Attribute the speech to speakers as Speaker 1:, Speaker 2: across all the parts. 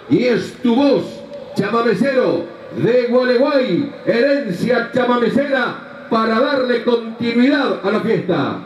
Speaker 1: y es tu voz, chamamecero de Gualeguay, herencia chamamecera para darle continuidad a la fiesta.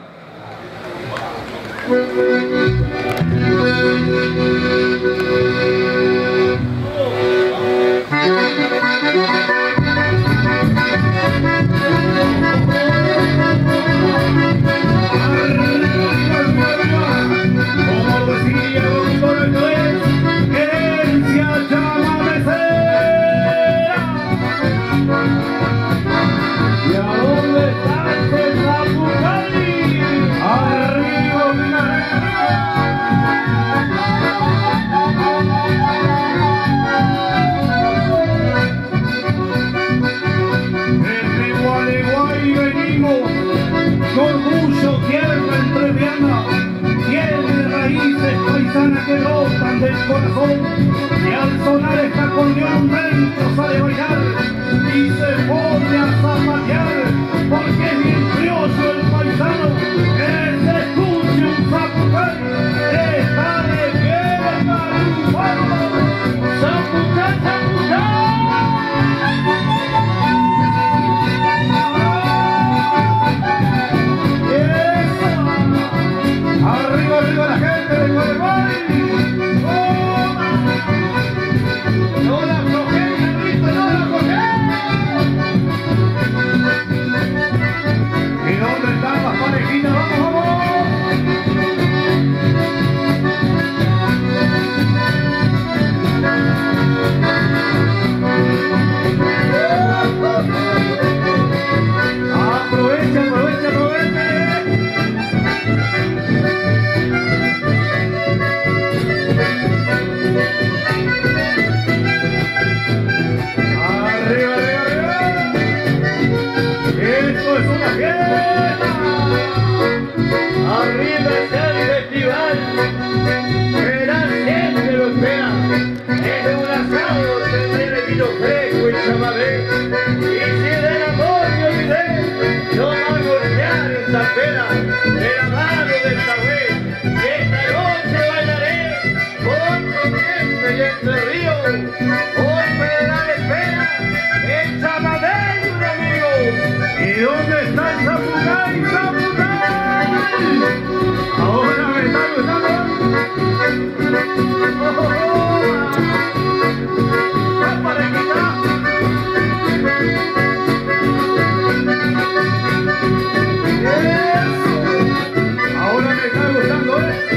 Speaker 2: Que brotan del corazón y al sonar esta acordeón dentro sale a bailar y se pone a zapatear porque es bien crioso el paisano que se escuche un zapucay está de pie campano. ¡Zapucay, zapucay! ¡Arriba, arriba la gente de Gualeguay! ¡No la aflojé, Carlito, no la aflojé! ¿Y dónde están las parejitas? ¡Vamos, vamos! ¡Aprovecha, aprovecha, aprovecha! ¡Arriba, arriba, arriba! ¡Esto es una fiesta! ¡Arriba está el festival! ¡Que la gente lo espera! ¡Es un asado de tener vino fresco y chamamé! ¡Y si del amor me olvidé! ¡No va a golpear esta pena! ¡De la mano del Tagüe! ¡Y esta noche bailaré! ¡Por Corrientes y Entre Ríos! ¡Por Pedral espera! ¡El chamamé, un amigo! ¿Y dónde está el zapucay, zapucay? Ahora me está gustando. ¡La parejita! ¡Eso! Ahora me está gustando,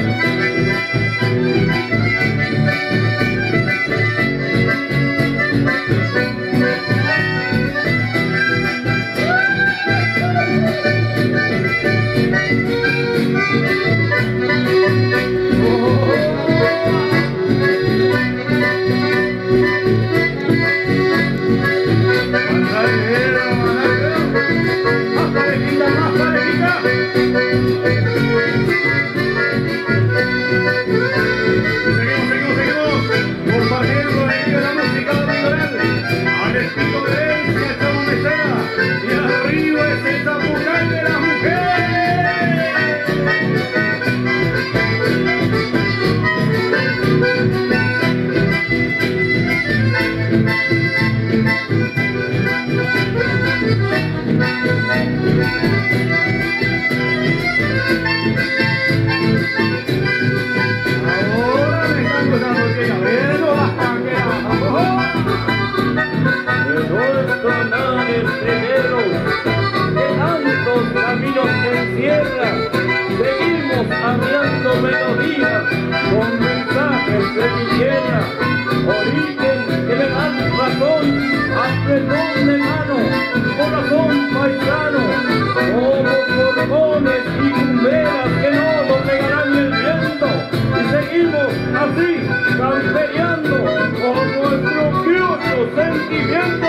Speaker 2: hablando melodías con mensajes de mi tierra, origen que me dan razón, apretón de mano, corazón paisano, somos borbones y cumberas que no doblegarán el viento, y seguimos así, camperiando con nuestro criollo sentimiento.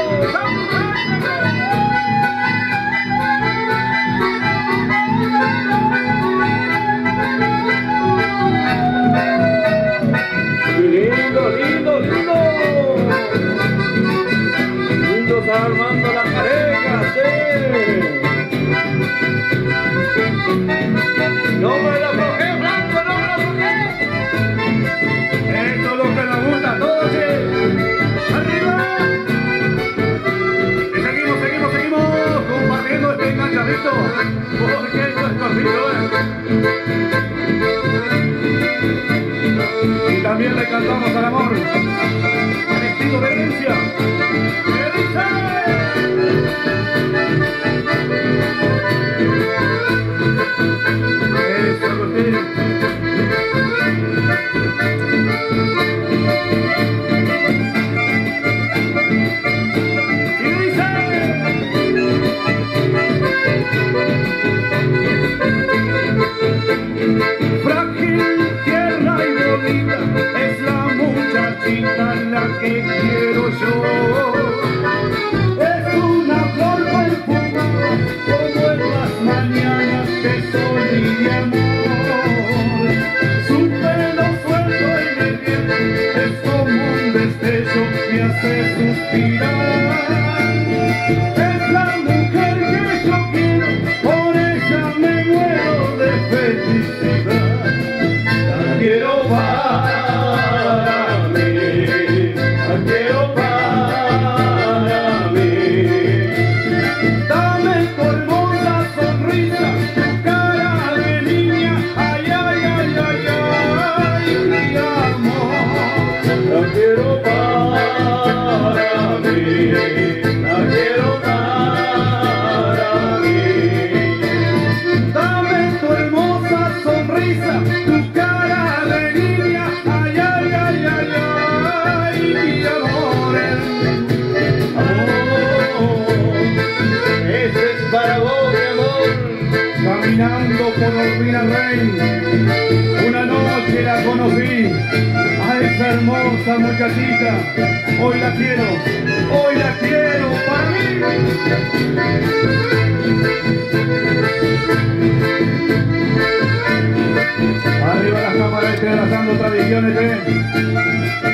Speaker 2: Lindo, lindo, lindo. Lindos armando la pareja, sí. No me la aflojé, Blanco, no me la aflojé. Esto es lo que nos gusta a todos. al amor, al estilo de herencia. ¡Que dice! Eso, Agustín. Frágil, tierna y bonita es la muchachita la que quiero yo. Es una flor perfumada como en las mañanas de sol y de amor. Su pelo suelto en el viento es como un destello que hace suspirar. Es la mujer que yo quiero, por ella me muero de felicidad. La quiero para mí, la quiero para mí. Dame tu hermosa sonrisa, tu cara de niña, ay, ay, ay, ay, ay, mi amor. La quiero para mí, la quiero para mí. Dame tu hermosa sonrisa, tu cara de niña, ay, ay, ay, ay, ay, mi amor. Amor, este es para vos, mi amor. Caminando por Urbina Rey, una noche la conocí, a esa hermosa muchachita. Hoy la quiero para mí. Arriba las cámaras, abrazando tradiciones,